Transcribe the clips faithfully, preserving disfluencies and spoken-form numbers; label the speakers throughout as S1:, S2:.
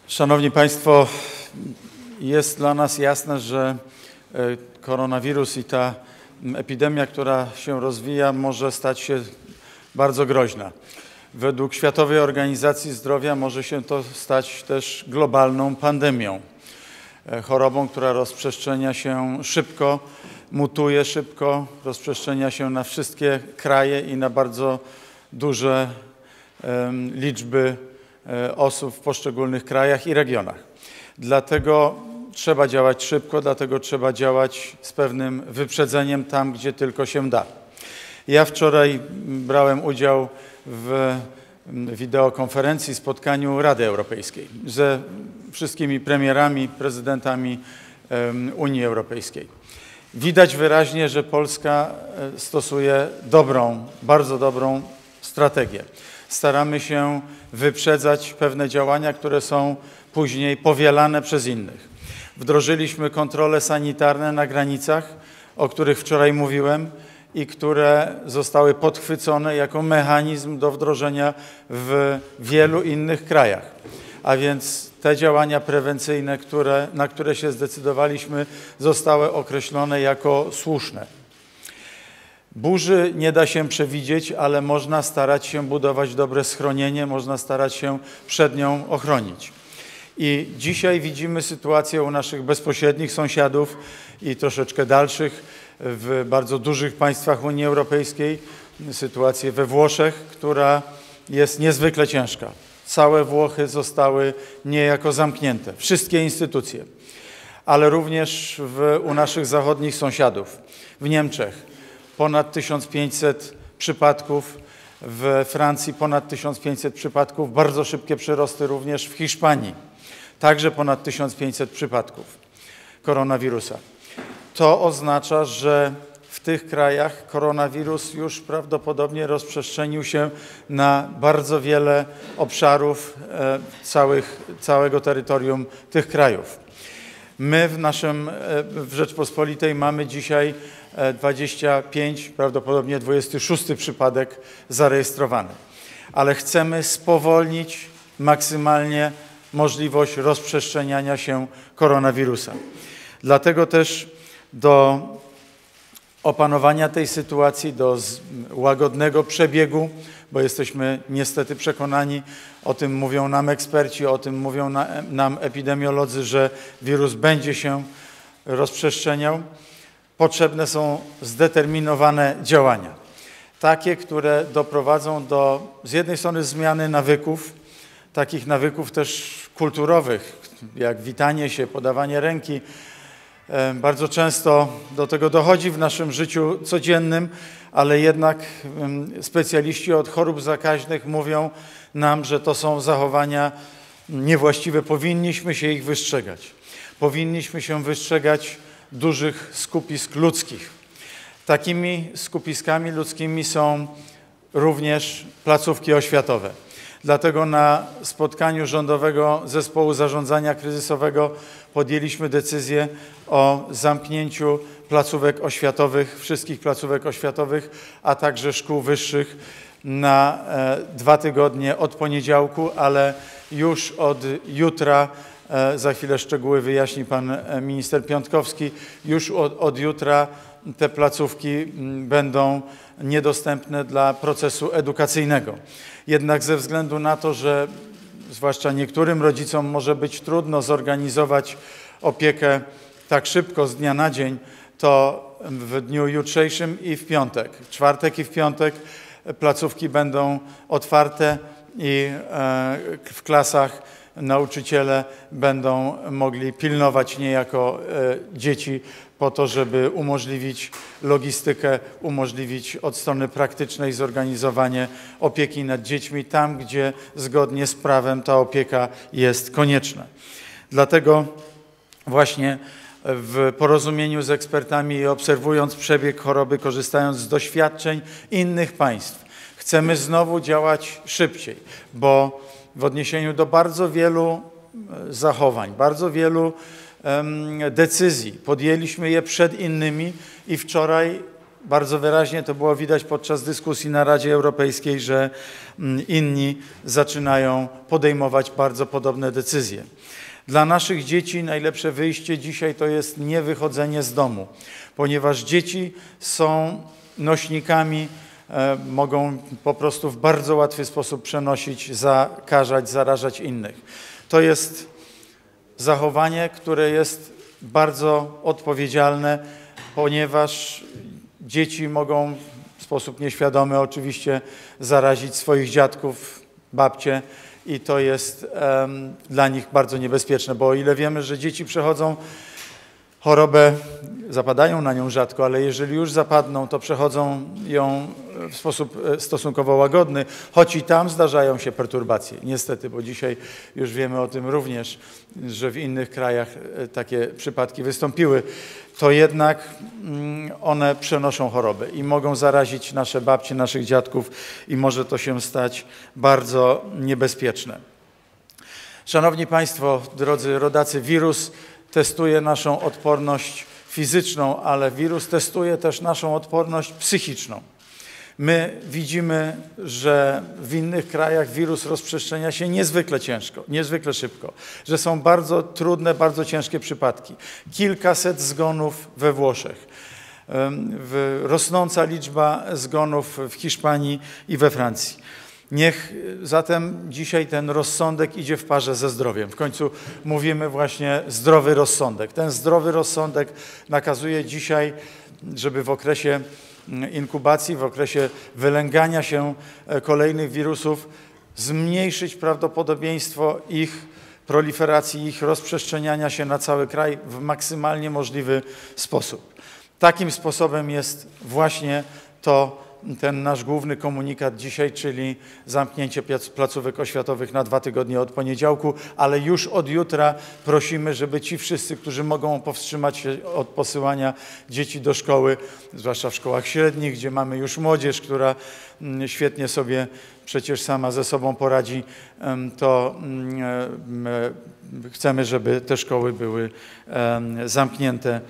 S1: Szanowni Państwo, jest dla nas jasne, że koronawirus i ta epidemia, która się rozwija, może stać się bardzo groźna. Według Światowej Organizacji Zdrowia może się to stać też globalną pandemią. Chorobą, która rozprzestrzenia się szybko, mutuje szybko, rozprzestrzenia się na wszystkie kraje i na bardzo duże um, liczby um, osób w poszczególnych krajach i regionach. Dlatego trzeba działać szybko, dlatego trzeba działać z pewnym wyprzedzeniem tam, gdzie tylko się da. Ja wczoraj brałem udział w wideokonferencji, spotkaniu Rady Europejskiej ze wszystkimi premierami, prezydentami Unii Europejskiej. Widać wyraźnie, że Polska stosuje dobrą, bardzo dobrą strategię. Staramy się wyprzedzać pewne działania, które są później powielane przez innych. Wdrożyliśmy kontrole sanitarne na granicach, o których wczoraj mówiłem, i które zostały podchwycone jako mechanizm do wdrożenia w wielu innych krajach. A więc te działania prewencyjne, które, na które się zdecydowaliśmy, zostały określone jako słuszne. Burzy nie da się przewidzieć, ale można starać się budować dobre schronienie, można starać się przed nią ochronić. I dzisiaj widzimy sytuację u naszych bezpośrednich sąsiadów i troszeczkę dalszych, w bardzo dużych państwach Unii Europejskiej, sytuację we Włoszech, która jest niezwykle ciężka. Całe Włochy zostały niejako zamknięte, wszystkie instytucje, ale również w, u naszych zachodnich sąsiadów. W Niemczech ponad tysiąc pięćset przypadków, w Francji ponad tysiąc pięćset przypadków, bardzo szybkie przyrosty również w Hiszpanii, także ponad tysiąc pięćset przypadków koronawirusa. To oznacza, że w tych krajach koronawirus już prawdopodobnie rozprzestrzenił się na bardzo wiele obszarów e, całych, całego terytorium tych krajów. My w naszym, e, w Rzeczpospolitej mamy dzisiaj e, dwadzieścia pięć, prawdopodobnie dwudziesty szósty przypadek zarejestrowany. Ale chcemy spowolnić maksymalnie możliwość rozprzestrzeniania się koronawirusa. Dlatego też do opanowania tej sytuacji, do łagodnego przebiegu, bo jesteśmy niestety przekonani, o tym mówią nam eksperci, o tym mówią na, nam epidemiolodzy, że wirus będzie się rozprzestrzeniał, potrzebne są zdeterminowane działania. Takie, które doprowadzą do z jednej strony zmiany nawyków, takich nawyków też kulturowych, jak witanie się, podawanie ręki. Bardzo często do tego dochodzi w naszym życiu codziennym, ale jednak specjaliści od chorób zakaźnych mówią nam, że to są zachowania niewłaściwe. Powinniśmy się ich wystrzegać. Powinniśmy się wystrzegać dużych skupisk ludzkich. Takimi skupiskami ludzkimi są również placówki oświatowe. Dlatego na spotkaniu Rządowego Zespołu Zarządzania Kryzysowego podjęliśmy decyzję o zamknięciu placówek oświatowych, wszystkich placówek oświatowych, a także szkół wyższych na e, dwa tygodnie od poniedziałku, ale już od jutra, e, za chwilę szczegóły wyjaśni pan minister Piontkowski, już od, od jutra te placówki m, będą niedostępne dla procesu edukacyjnego. Jednak ze względu na to, że zwłaszcza niektórym rodzicom może być trudno zorganizować opiekę tak szybko z dnia na dzień, to w dniu jutrzejszym i w piątek, w czwartek i w piątek placówki będą otwarte i w klasach nauczyciele będą mogli pilnować niejako dzieci po to, żeby umożliwić logistykę, umożliwić od strony praktycznej zorganizowanie opieki nad dziećmi tam, gdzie zgodnie z prawem ta opieka jest konieczna. Dlatego właśnie w porozumieniu z ekspertami i obserwując przebieg choroby, korzystając z doświadczeń innych państw, chcemy znowu działać szybciej, bo w odniesieniu do bardzo wielu zachowań, bardzo wielu um, decyzji podjęliśmy je przed innymi i wczoraj bardzo wyraźnie to było widać podczas dyskusji na Radzie Europejskiej, że inni zaczynają podejmować bardzo podobne decyzje. Dla naszych dzieci najlepsze wyjście dzisiaj to jest nie wychodzenie z domu, ponieważ dzieci są nośnikami, e, mogą po prostu w bardzo łatwy sposób przenosić, zakażać, zarażać innych. To jest zachowanie, które jest bardzo odpowiedzialne, ponieważ dzieci mogą w sposób nieświadomy oczywiście zarazić swoich dziadków, babcie i to jest um, dla nich bardzo niebezpieczne, bo o ile wiemy, że dzieci przechodzą chorobę, zapadają na nią rzadko, ale jeżeli już zapadną, to przechodzą ją w sposób stosunkowo łagodny, choć i tam zdarzają się perturbacje. Niestety, bo dzisiaj już wiemy o tym również, że w innych krajach takie przypadki wystąpiły, to jednak one przenoszą chorobę i mogą zarazić nasze babcie, naszych dziadków i może to się stać bardzo niebezpieczne. Szanowni Państwo, drodzy rodacy, wirus testuje naszą odporność fizyczną, ale wirus testuje też naszą odporność psychiczną. My widzimy, że w innych krajach wirus rozprzestrzenia się niezwykle ciężko, niezwykle szybko, że są bardzo trudne, bardzo ciężkie przypadki. Kilkaset zgonów we Włoszech, rosnąca liczba zgonów w Hiszpanii i we Francji. Niech zatem dzisiaj ten rozsądek idzie w parze ze zdrowiem. W końcu mówimy właśnie zdrowy rozsądek. Ten zdrowy rozsądek nakazuje dzisiaj, żeby w okresie inkubacji, w okresie wylęgania się kolejnych wirusów zmniejszyć prawdopodobieństwo ich proliferacji, ich rozprzestrzeniania się na cały kraj w maksymalnie możliwy sposób. Takim sposobem jest właśnie to, ten nasz główny komunikat dzisiaj, czyli zamknięcie placówek oświatowych na dwa tygodnie od poniedziałku, ale już od jutra prosimy, żeby ci wszyscy, którzy mogą powstrzymać się od posyłania dzieci do szkoły, zwłaszcza w szkołach średnich, gdzie mamy już młodzież, która świetnie sobie przecież sama ze sobą poradzi, to chcemy, żeby te szkoły były zamknięte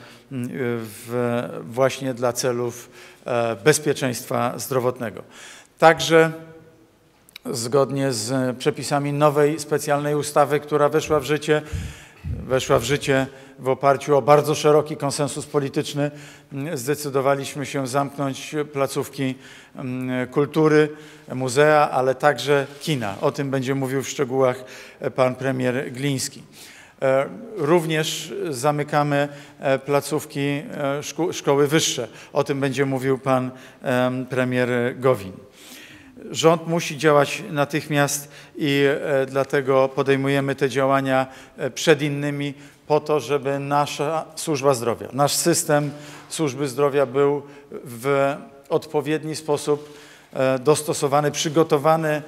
S1: w, właśnie dla celów bezpieczeństwa zdrowotnego. Także zgodnie z przepisami nowej specjalnej ustawy, która weszła w życie, weszła w życie w oparciu o bardzo szeroki konsensus polityczny, zdecydowaliśmy się zamknąć placówki kultury, muzea, ale także kina. O tym będzie mówił w szczegółach pan premier Gliński. Również zamykamy placówki szko- szkoły wyższe. O tym będzie mówił pan premier Gowin. Rząd musi działać natychmiast i dlatego podejmujemy te działania przed innymi po to, żeby nasza służba zdrowia, nasz system służby zdrowia był w odpowiedni sposób dostosowany, przygotowany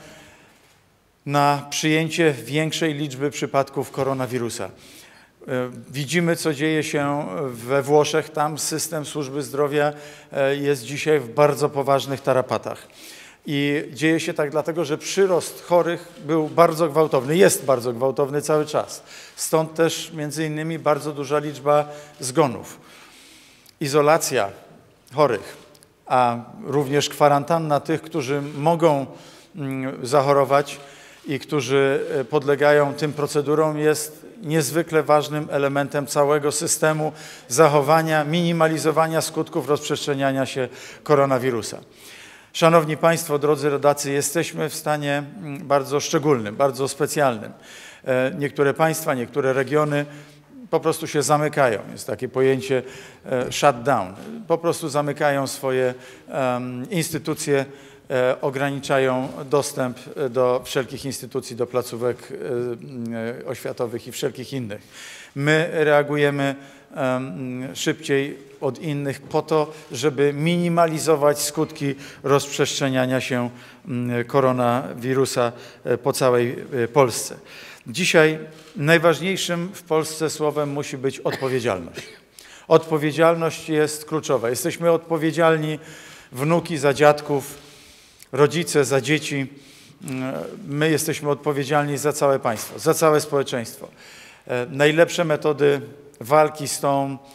S1: na przyjęcie większej liczby przypadków koronawirusa. Widzimy, co dzieje się we Włoszech. Tam system służby zdrowia jest dzisiaj w bardzo poważnych tarapatach. I dzieje się tak dlatego, że przyrost chorych był bardzo gwałtowny, jest bardzo gwałtowny cały czas. Stąd też między innymi bardzo duża liczba zgonów. Izolacja chorych, a również kwarantanna tych, którzy mogą zachorować i którzy podlegają tym procedurom, jest niezwykle ważnym elementem całego systemu zachowania, minimalizowania skutków rozprzestrzeniania się koronawirusa. Szanowni Państwo, drodzy rodacy, jesteśmy w stanie bardzo szczególnym, bardzo specjalnym. Niektóre państwa, niektóre regiony po prostu się zamykają. Jest takie pojęcie shutdown. Po prostu zamykają swoje um, instytucje, e, ograniczają dostęp do wszelkich instytucji, do placówek e, oświatowych i wszelkich innych. My reagujemy um, szybciej od innych po to, żeby minimalizować skutki rozprzestrzeniania się um, koronawirusa po całej Polsce. Dzisiaj najważniejszym w Polsce słowem musi być odpowiedzialność. Odpowiedzialność jest kluczowa. Jesteśmy odpowiedzialni, wnuki za dziadków, rodzice za dzieci. My jesteśmy odpowiedzialni za całe państwo, za całe społeczeństwo. Najlepsze metody walki z tą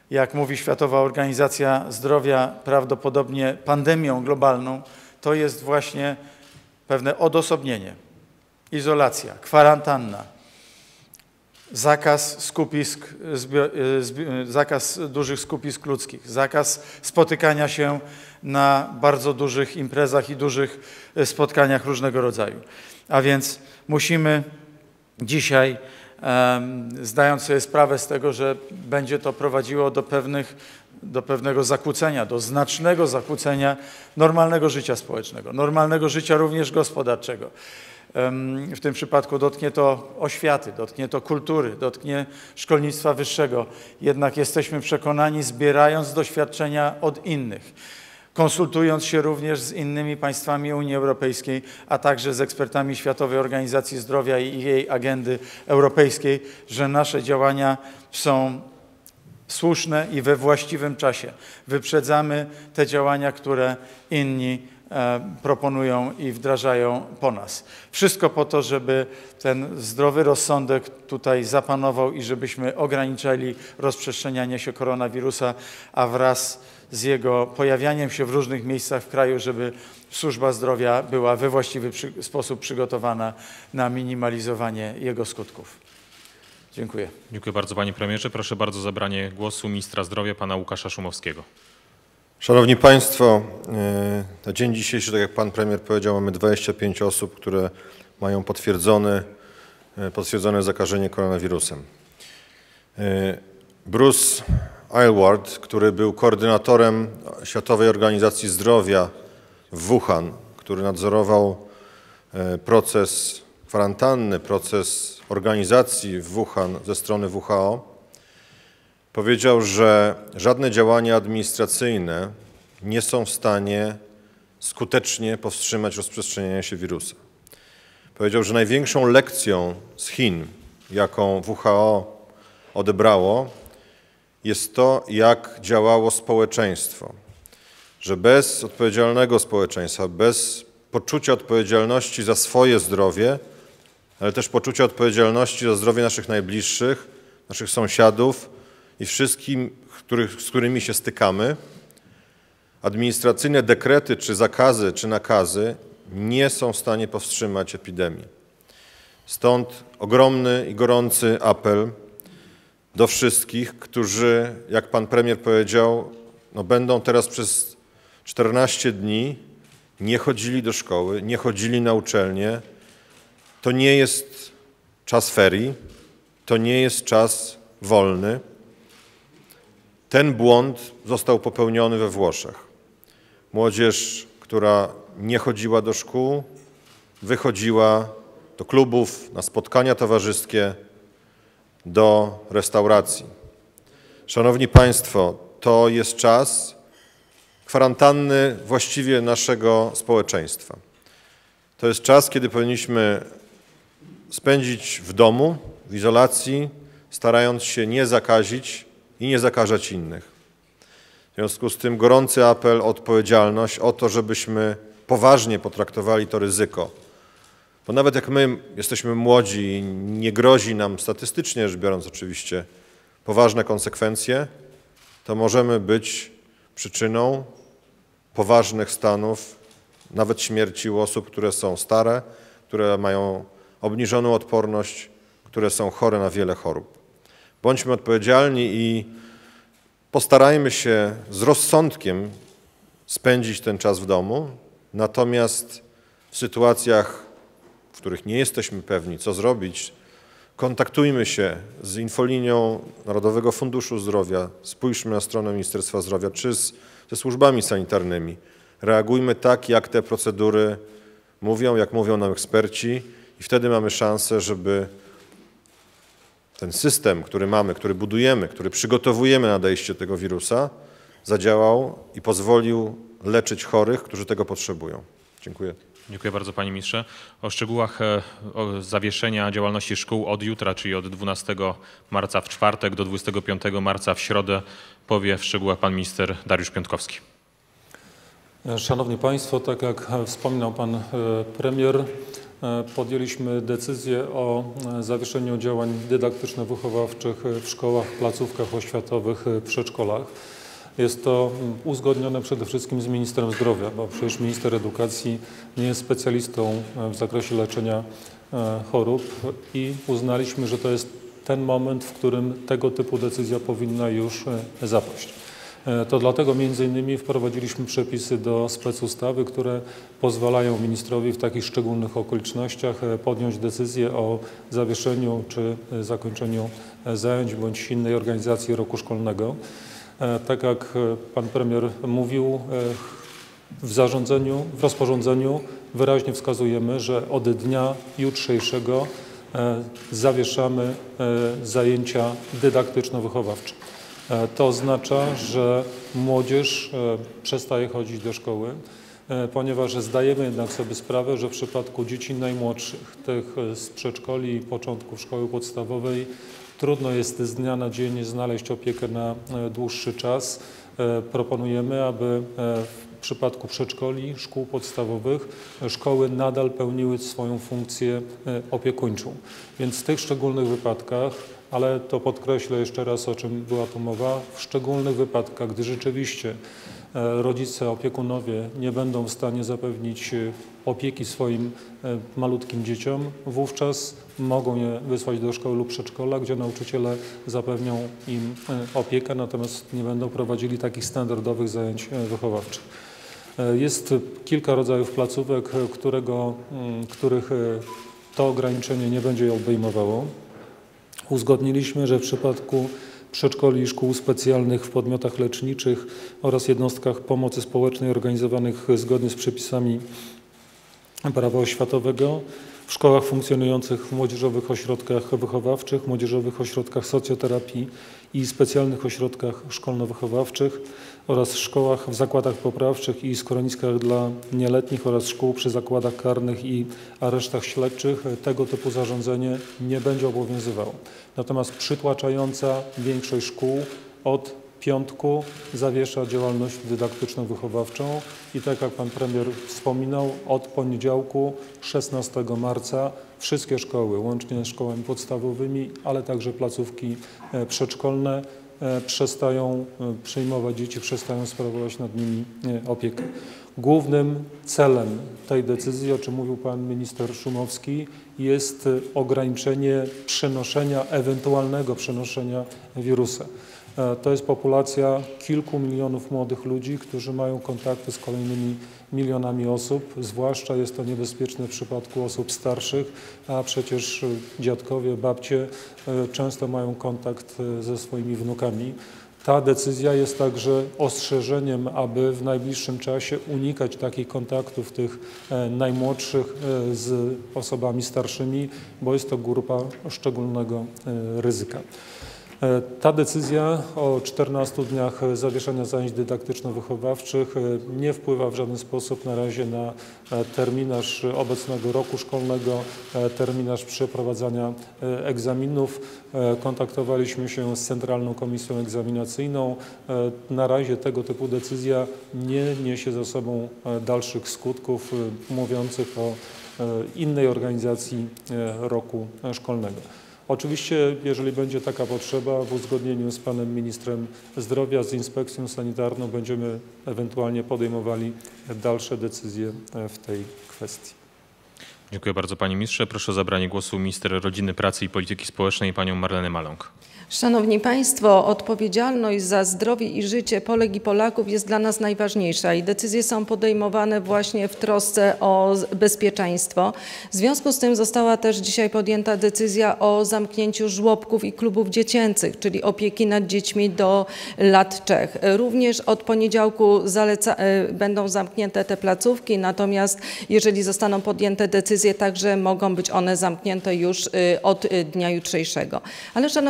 S1: jak mówi Światowa Organizacja Zdrowia, prawdopodobnie pandemią globalną, to jest właśnie pewne odosobnienie, izolacja, kwarantanna, zakaz skupisk, zakaz dużych skupisk ludzkich, zakaz spotykania się na bardzo dużych imprezach i dużych spotkaniach różnego rodzaju. A więc musimy dzisiaj, zdając sobie sprawę z tego, że będzie to prowadziło do pewnych, do pewnego zakłócenia, do znacznego zakłócenia normalnego życia społecznego, normalnego życia również gospodarczego. W tym przypadku dotknie to oświaty, dotknie to kultury, dotknie szkolnictwa wyższego. Jednak jesteśmy przekonani, zbierając doświadczenia od innych, konsultując się również z innymi państwami Unii Europejskiej, a także z ekspertami Światowej Organizacji Zdrowia i jej agendy europejskiej, że nasze działania są słuszne i we właściwym czasie. Wyprzedzamy te działania, które inni proponują i wdrażają po nas. Wszystko po to, żeby ten zdrowy rozsądek tutaj zapanował i żebyśmy ograniczali rozprzestrzenianie się koronawirusa, a wraz z jego pojawianiem się w różnych miejscach w kraju, żeby służba zdrowia była we właściwy przy, sposób przygotowana na minimalizowanie jego skutków. Dziękuję.
S2: Dziękuję bardzo, panie premierze. Proszę bardzo o zabranie głosu ministra zdrowia, pana Łukasza Szumowskiego.
S3: Szanowni Państwo, na dzień dzisiejszy, tak jak Pan Premier powiedział, mamy dwadzieścia pięć osób, które mają potwierdzone, potwierdzone zakażenie koronawirusem. Bruce Aylward, który był koordynatorem Światowej Organizacji Zdrowia w Wuhan, który nadzorował proces kwarantanny, proces organizacji w Wuhan ze strony W H O, powiedział, że żadne działania administracyjne nie są w stanie skutecznie powstrzymać rozprzestrzeniania się wirusa. Powiedział, że największą lekcją z Chin, jaką W H O odebrało, jest to, jak działało społeczeństwo. Że bez odpowiedzialnego społeczeństwa, bez poczucia odpowiedzialności za swoje zdrowie, ale też poczucia odpowiedzialności za zdrowie naszych najbliższych, naszych sąsiadów, i wszystkim, których, z którymi się stykamy, administracyjne dekrety, czy zakazy, czy nakazy nie są w stanie powstrzymać epidemii. Stąd ogromny i gorący apel do wszystkich, którzy, jak pan premier powiedział, no będą teraz przez czternaście dni nie chodzili do szkoły, nie chodzili na uczelnię. To nie jest czas ferii, to nie jest czas wolny. Ten błąd został popełniony we Włoszech. Młodzież, która nie chodziła do szkół, wychodziła do klubów, na spotkania towarzyskie, do restauracji. Szanowni Państwo, to jest czas kwarantanny właściwie naszego społeczeństwa. To jest czas, kiedy powinniśmy spędzić w domu, w izolacji, starając się nie zakazić i nie zakażać innych. W związku z tym gorący apel o odpowiedzialność, o to, żebyśmy poważnie potraktowali to ryzyko. Bo nawet jak my jesteśmy młodzi i nie grozi nam statystycznie rzecz biorąc oczywiście poważne konsekwencje, to możemy być przyczyną poważnych stanów, nawet śmierci u osób, które są stare, które mają obniżoną odporność, które są chore na wiele chorób. Bądźmy odpowiedzialni i postarajmy się z rozsądkiem spędzić ten czas w domu, natomiast w sytuacjach, w których nie jesteśmy pewni, co zrobić, kontaktujmy się z infolinią Narodowego Funduszu Zdrowia, spójrzmy na stronę Ministerstwa Zdrowia czy z, ze służbami sanitarnymi. Reagujmy tak, jak te procedury mówią, jak mówią nam eksperci i wtedy mamy szansę, żeby ten system, który mamy, który budujemy, który przygotowujemy na nadejście tego wirusa, zadziałał i pozwolił leczyć chorych, którzy tego potrzebują. Dziękuję.
S2: Dziękuję bardzo, panie ministrze. O szczegółach o zawieszenia działalności szkół od jutra, czyli od dwunastego marca w czwartek do dwudziestego piątego marca w środę, powie w szczegółach pan minister Dariusz Piontkowski.
S4: Szanowni Państwo, tak jak wspominał pan premier, podjęliśmy decyzję o zawieszeniu działań dydaktyczno-wychowawczych w szkołach, placówkach oświatowych, przedszkolach. Jest to uzgodnione przede wszystkim z ministrem zdrowia, bo przecież minister edukacji nie jest specjalistą w zakresie leczenia chorób i uznaliśmy, że to jest ten moment, w którym tego typu decyzja powinna już zapaść. To dlatego między innymi wprowadziliśmy przepisy do specustawy, które pozwalają ministrowi w takich szczególnych okolicznościach podjąć decyzję o zawieszeniu czy zakończeniu zajęć bądź innej organizacji roku szkolnego. Tak jak pan premier mówił, w zarządzeniu, w rozporządzeniu wyraźnie wskazujemy, że od dnia jutrzejszego zawieszamy zajęcia dydaktyczno-wychowawcze. To oznacza, że młodzież przestaje chodzić do szkoły, ponieważ zdajemy jednak sobie sprawę, że w przypadku dzieci najmłodszych, tych z przedszkoli i początków szkoły podstawowej, trudno jest z dnia na dzień znaleźć opiekę na dłuższy czas. Proponujemy, aby w przypadku przedszkoli, szkół podstawowych, szkoły nadal pełniły swoją funkcję opiekuńczą. Więc w tych szczególnych wypadkach, ale to podkreślę jeszcze raz, o czym była tu mowa, w szczególnych wypadkach, gdy rzeczywiście rodzice, opiekunowie nie będą w stanie zapewnić opieki swoim malutkim dzieciom, wówczas mogą je wysłać do szkoły lub przedszkola, gdzie nauczyciele zapewnią im opiekę, natomiast nie będą prowadzili takich standardowych zajęć wychowawczych. Jest kilka rodzajów placówek, którego, których to ograniczenie nie będzie je obejmowało. Uzgodniliśmy, że w przypadku przedszkoli i szkół specjalnych w podmiotach leczniczych oraz jednostkach pomocy społecznej organizowanych zgodnie z przepisami prawa oświatowego, w szkołach funkcjonujących w młodzieżowych ośrodkach wychowawczych, młodzieżowych ośrodkach socjoterapii i specjalnych ośrodkach szkolno-wychowawczych oraz szkołach w zakładach poprawczych i schroniskach dla nieletnich oraz szkół przy zakładach karnych i aresztach śledczych tego typu zarządzenie nie będzie obowiązywało. Natomiast przytłaczająca większość szkół od piątku zawiesza działalność dydaktyczno-wychowawczą i tak jak pan premier wspominał, od poniedziałku szesnastego marca wszystkie szkoły, łącznie z szkołami podstawowymi, ale także placówki przedszkolne przestają przyjmować dzieci, przestają sprawować nad nimi opiekę. Głównym celem tej decyzji, o czym mówił pan minister Szumowski, jest ograniczenie przenoszenia, ewentualnego przenoszenia wirusa. To jest populacja kilku milionów młodych ludzi, którzy mają kontakty z kolejnymi milionami osób, zwłaszcza jest to niebezpieczne w przypadku osób starszych, a przecież dziadkowie, babcie często mają kontakt ze swoimi wnukami. Ta decyzja jest także ostrzeżeniem, aby w najbliższym czasie unikać takich kontaktów tych najmłodszych z osobami starszymi, bo jest to grupa szczególnego ryzyka. Ta decyzja o czternastu dniach zawieszenia zajęć dydaktyczno-wychowawczych nie wpływa w żaden sposób na razie na terminarz obecnego roku szkolnego, terminarz przeprowadzania egzaminów. Kontaktowaliśmy się z Centralną Komisją Egzaminacyjną. Na razie tego typu decyzja nie niesie ze sobą dalszych skutków mówiących o innej organizacji roku szkolnego. Oczywiście, jeżeli będzie taka potrzeba, w uzgodnieniu z panem ministrem zdrowia, z inspekcją sanitarną będziemy ewentualnie podejmowali dalsze decyzje w tej kwestii.
S2: Dziękuję bardzo panie ministrze. Proszę o zabranie głosu minister rodziny, pracy i polityki społecznej panią Marlenę Maląg.
S5: Szanowni Państwo, odpowiedzialność za zdrowie i życie Polek i Polaków jest dla nas najważniejsza i decyzje są podejmowane właśnie w trosce o bezpieczeństwo. W związku z tym została też dzisiaj podjęta decyzja o zamknięciu żłobków i klubów dziecięcych, czyli opieki nad dziećmi do lat trzech. Również od poniedziałku zaleca, będą zamknięte te placówki, natomiast jeżeli zostaną podjęte decyzje, także mogą być one zamknięte już od dnia jutrzejszego. Ale Szanowni Państwo,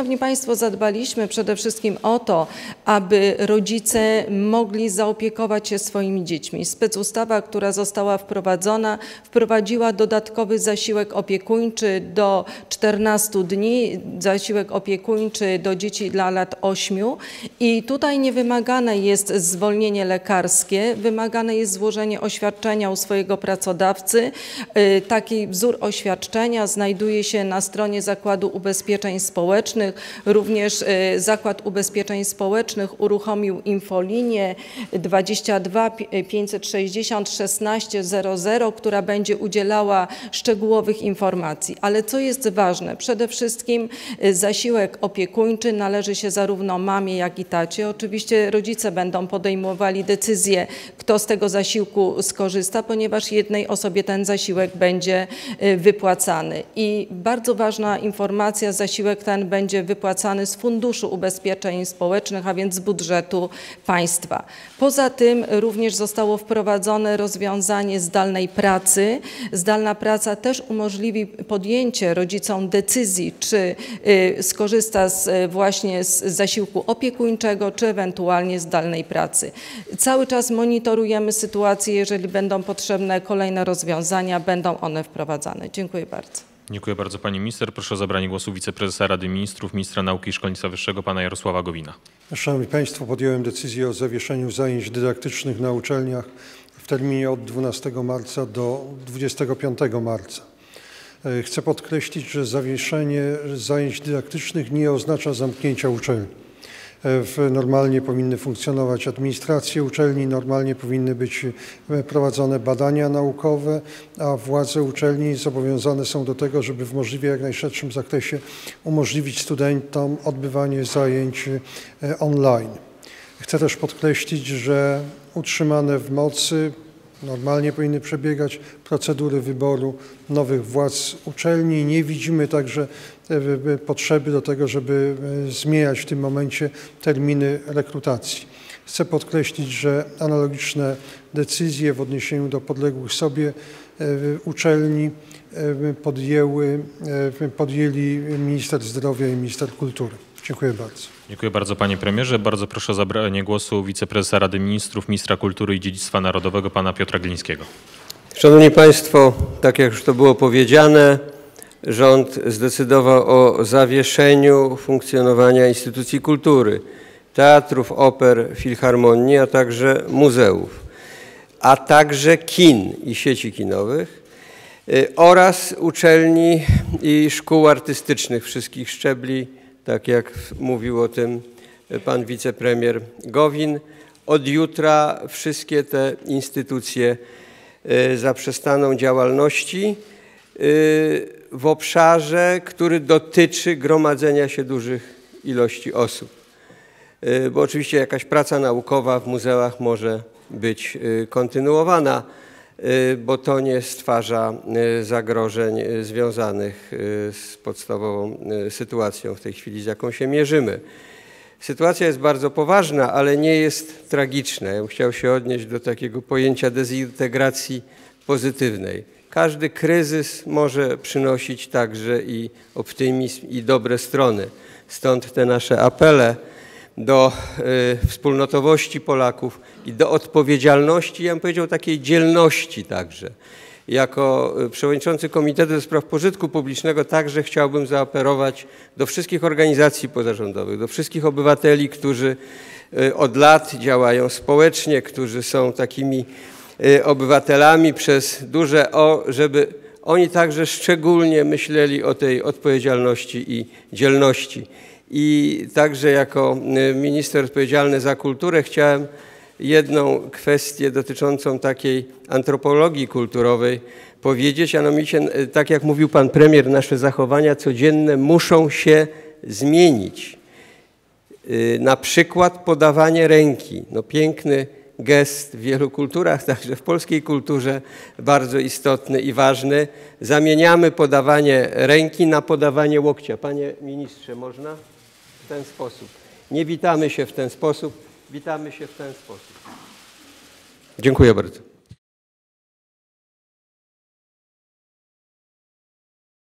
S5: Państwo zadbaliśmy przede wszystkim o to, aby rodzice mogli zaopiekować się swoimi dziećmi. Specustawa, która została wprowadzona, wprowadziła dodatkowy zasiłek opiekuńczy do czternastu dni, zasiłek opiekuńczy do dzieci dla lat ośmiu i tutaj nie wymagane jest zwolnienie lekarskie, wymagane jest złożenie oświadczenia u swojego pracodawcy. Taki wzór oświadczenia znajduje się na stronie Zakładu Ubezpieczeń Społecznych. Również Zakład Ubezpieczeń Społecznych uruchomił infolinię dwadzieścia dwa pięćset sześćdziesiąt szesnaście zero zero, która będzie udzielała szczegółowych informacji. Ale co jest ważne? Przede wszystkim zasiłek opiekuńczy należy się zarówno mamie, jak i tacie. Oczywiście rodzice będą podejmowali decyzję, kto z tego zasiłku skorzysta, ponieważ jednej osobie ten zasiłek będzie wypłacany. I bardzo ważna informacja, zasiłek ten będzie wypłacany z Funduszu Ubezpieczeń Społecznych, a więc z budżetu państwa. Poza tym również zostało wprowadzone rozwiązanie zdalnej pracy. Zdalna praca też umożliwi podjęcie rodzicom decyzji, czy skorzysta z, właśnie z zasiłku opiekuńczego, czy ewentualnie zdalnej pracy. Cały czas monitorujemy sytuację, jeżeli będą potrzebne kolejne rozwiązania, będą one wprowadzane. Dziękuję bardzo.
S2: Dziękuję bardzo pani minister. Proszę o zabranie głosu wiceprezesa Rady Ministrów, ministra nauki i szkolnictwa wyższego, pana Jarosława Gowina.
S6: Szanowni Państwo, podjąłem decyzję o zawieszeniu zajęć dydaktycznych na uczelniach w terminie od dwunastego marca do dwudziestego piątego marca. Chcę podkreślić, że zawieszenie zajęć dydaktycznych nie oznacza zamknięcia uczelni. Normalnie powinny funkcjonować administracje uczelni, normalnie powinny być prowadzone badania naukowe, a władze uczelni zobowiązane są do tego, żeby w możliwie jak najszerszym zakresie umożliwić studentom odbywanie zajęć online. Chcę też podkreślić, że utrzymane w mocy normalnie powinny przebiegać procedury wyboru nowych władz uczelni. Nie widzimy także potrzeby do tego, żeby zmieniać w tym momencie terminy rekrutacji. Chcę podkreślić, że analogiczne decyzje w odniesieniu do podległych sobie uczelni podjęły, podjęli minister zdrowia i minister kultury. Dziękuję bardzo.
S2: Dziękuję bardzo panie premierze. Bardzo proszę o zabranie głosu wiceprezesa Rady Ministrów, ministra kultury i dziedzictwa narodowego, pana Piotra Glińskiego.
S7: Szanowni Państwo, tak jak już to było powiedziane, rząd zdecydował o zawieszeniu funkcjonowania instytucji kultury, teatrów, oper, filharmonii, a także muzeów, a także kin i sieci kinowych oraz uczelni i szkół artystycznych wszystkich szczebli, tak jak mówił o tym pan wicepremier Gowin. Od jutra wszystkie te instytucje zaprzestaną działalności w obszarze, który dotyczy gromadzenia się dużych ilości osób. Bo oczywiście jakaś praca naukowa w muzeach może być kontynuowana, bo to nie stwarza zagrożeń związanych z podstawową sytuacją w tej chwili, z jaką się mierzymy. Sytuacja jest bardzo poważna, ale nie jest tragiczna. Ja bym chciał się odnieść do takiego pojęcia dezintegracji pozytywnej. Każdy kryzys może przynosić także i optymizm, i dobre strony. Stąd te nasze apele do y, wspólnotowości Polaków i do odpowiedzialności, ja bym powiedział takiej dzielności także. Jako przewodniczący Komitetu do Spraw Pożytku Publicznego także chciałbym zaapelować do wszystkich organizacji pozarządowych, do wszystkich obywateli, którzy y, od lat działają społecznie, którzy są takimi y, obywatelami przez duże O, żeby oni także szczególnie myśleli o tej odpowiedzialności i dzielności. I także jako minister odpowiedzialny za kulturę chciałem jedną kwestię dotyczącą takiej antropologii kulturowej powiedzieć, a mianowicie, tak jak mówił pan premier, nasze zachowania codzienne muszą się zmienić. Na przykład podawanie ręki. No, piękny gest w wielu kulturach, także w polskiej kulturze bardzo istotny i ważny. Zamieniamy podawanie ręki na podawanie łokcia. Panie ministrze, można? W ten sposób. Nie witamy się w ten sposób, witamy się w ten sposób. Dziękuję bardzo.